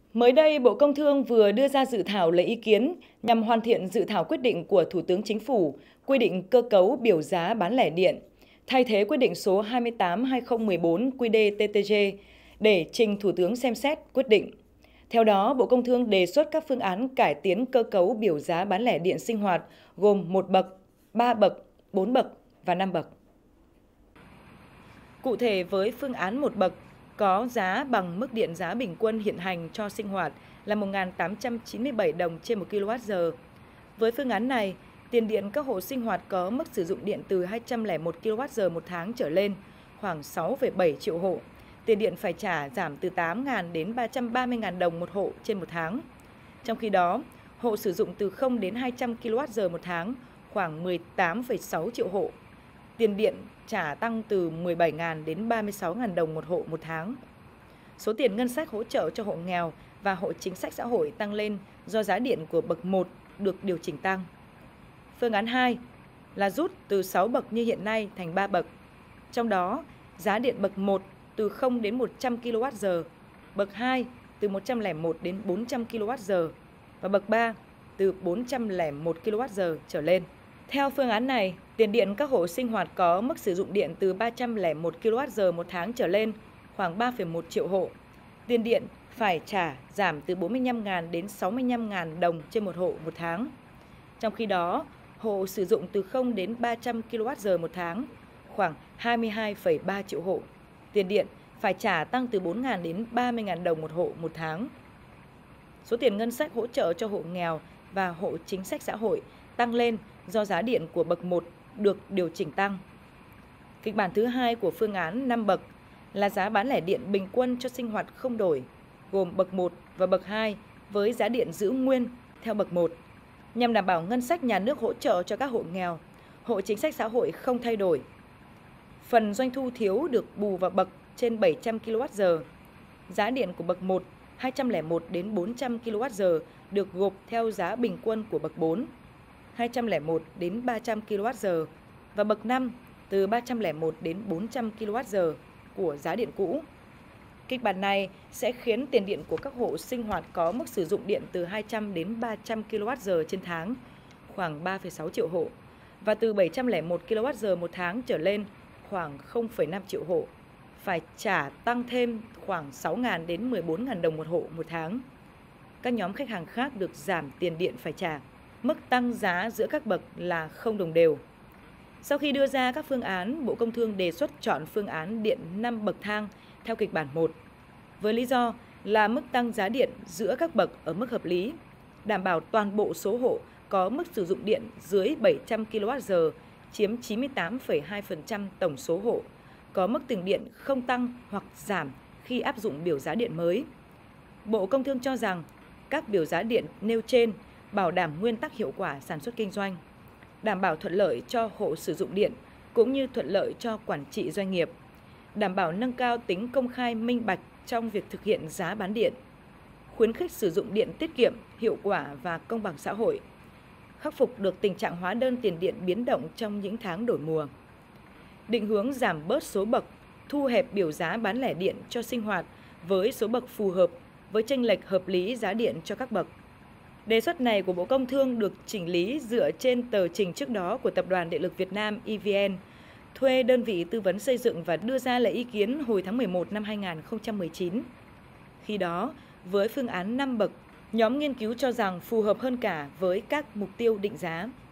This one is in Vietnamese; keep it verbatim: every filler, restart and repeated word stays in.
Mới đây, Bộ Công Thương vừa đưa ra dự thảo lấy ý kiến nhằm hoàn thiện dự thảo quyết định của Thủ tướng Chính phủ quy định cơ cấu biểu giá bán lẻ điện, thay thế quyết định số hai mươi tám trên hai nghìn không trăm mười bốn quy đê tê tê giê để trình Thủ tướng xem xét quyết định. Theo đó, Bộ Công Thương đề xuất các phương án cải tiến cơ cấu biểu giá bán lẻ điện sinh hoạt gồm một bậc, ba bậc, bốn bậc và năm bậc. Cụ thể, với phương án một bậc, có giá bằng mức điện giá bình quân hiện hành cho sinh hoạt là một nghìn tám trăm chín mươi bảy đồng trên một ki lô oát giờ. Với phương án này, tiền điện các hộ sinh hoạt có mức sử dụng điện từ hai trăm lẻ một ki lô oát giờ một tháng trở lên, khoảng sáu phẩy bảy triệu hộ. Tiền điện phải trả giảm từ tám nghìn đến ba trăm ba mươi nghìn đồng một hộ trên một tháng. Trong khi đó, hộ sử dụng từ không đến hai trăm ki lô oát giờ một tháng, khoảng mười tám phẩy sáu triệu hộ. Tiền điện trả tăng từ mười bảy nghìn đến ba mươi sáu nghìn đồng một hộ một tháng. Số tiền ngân sách hỗ trợ cho hộ nghèo và hộ chính sách xã hội tăng lên do giá điện của bậc một được điều chỉnh tăng. Phương án hai là rút từ sáu bậc như hiện nay thành ba bậc. Trong đó, giá điện bậc một từ không đến một trăm ki lô oát giờ, bậc hai từ một trăm lẻ một đến bốn trăm ki lô oát giờ và bậc ba từ bốn trăm lẻ một ki lô oát giờ trở lên. Theo phương án này, tiền điện các hộ sinh hoạt có mức sử dụng điện từ ba trăm lẻ một ki lô oát giờ một tháng trở lên, khoảng ba phẩy một triệu hộ. Tiền điện phải trả giảm từ bốn mươi lăm nghìn đến sáu mươi lăm nghìn đồng trên một hộ một tháng. Trong khi đó, hộ sử dụng từ không đến ba trăm ki lô oát giờ một tháng, khoảng hai mươi hai phẩy ba triệu hộ. Tiền điện phải trả tăng từ bốn nghìn đến ba mươi nghìn đồng một hộ một tháng. Số tiền ngân sách hỗ trợ cho hộ nghèo và hộ chính sách xã hội tăng lên do giá điện của bậc một được điều chỉnh tăng. Kịch bản thứ hai của phương án năm bậc là giá bán lẻ điện bình quân cho sinh hoạt không đổi, gồm bậc một và bậc hai với giá điện giữ nguyên theo bậc một, nhằm đảm bảo ngân sách nhà nước hỗ trợ cho các hộ nghèo, hộ chính sách xã hội không thay đổi. Phần doanh thu thiếu được bù vào bậc trên bảy trăm ki lô oát giờ. Giá điện của bậc một hai trăm lẻ một đến bốn trăm ki lô oát giờ được gộp theo giá bình quân của bậc bốn hai trăm lẻ một đến ba trăm ki lô oát giờ và bậc năm từ ba trăm lẻ một đến bốn trăm ki lô oát giờ của giá điện cũ. Kịch bản này sẽ khiến tiền điện của các hộ sinh hoạt có mức sử dụng điện từ hai trăm đến ba trăm ki lô oát giờ trên tháng, khoảng ba phẩy sáu triệu hộ, và từ bảy trăm lẻ một ki lô oát giờ một tháng trở lên, khoảng không phẩy năm triệu hộ, phải trả tăng thêm khoảng sáu nghìn đến mười bốn nghìn đồng một hộ một tháng. Các nhóm khách hàng khác được giảm tiền điện phải trả. Mức tăng giá giữa các bậc là không đồng đều. Sau khi đưa ra các phương án, Bộ Công Thương đề xuất chọn phương án điện năm bậc thang theo kịch bản một, với lý do là mức tăng giá điện giữa các bậc ở mức hợp lý, đảm bảo toàn bộ số hộ có mức sử dụng điện dưới bảy trăm ki lô oát giờ, chiếm chín mươi tám phẩy hai phần trăm tổng số hộ, có mức tiền điện không tăng hoặc giảm khi áp dụng biểu giá điện mới. Bộ Công Thương cho rằng các biểu giá điện nêu trên bảo đảm nguyên tắc hiệu quả sản xuất kinh doanh, đảm bảo thuận lợi cho hộ sử dụng điện cũng như thuận lợi cho quản trị doanh nghiệp, đảm bảo nâng cao tính công khai minh bạch trong việc thực hiện giá bán điện, khuyến khích sử dụng điện tiết kiệm, hiệu quả và công bằng xã hội, khắc phục được tình trạng hóa đơn tiền điện biến động trong những tháng đổi mùa, định hướng giảm bớt số bậc, thu hẹp biểu giá bán lẻ điện cho sinh hoạt với số bậc phù hợp với chênh lệch hợp lý giá điện cho các bậc. Đề xuất này của Bộ Công Thương được chỉnh lý dựa trên tờ trình trước đó của Tập đoàn Điện lực Việt Nam E V N, thuê đơn vị tư vấn xây dựng và đưa ra lấy ý kiến hồi tháng mười một năm hai nghìn không trăm mười chín. Khi đó, với phương án năm bậc, nhóm nghiên cứu cho rằng phù hợp hơn cả với các mục tiêu định giá.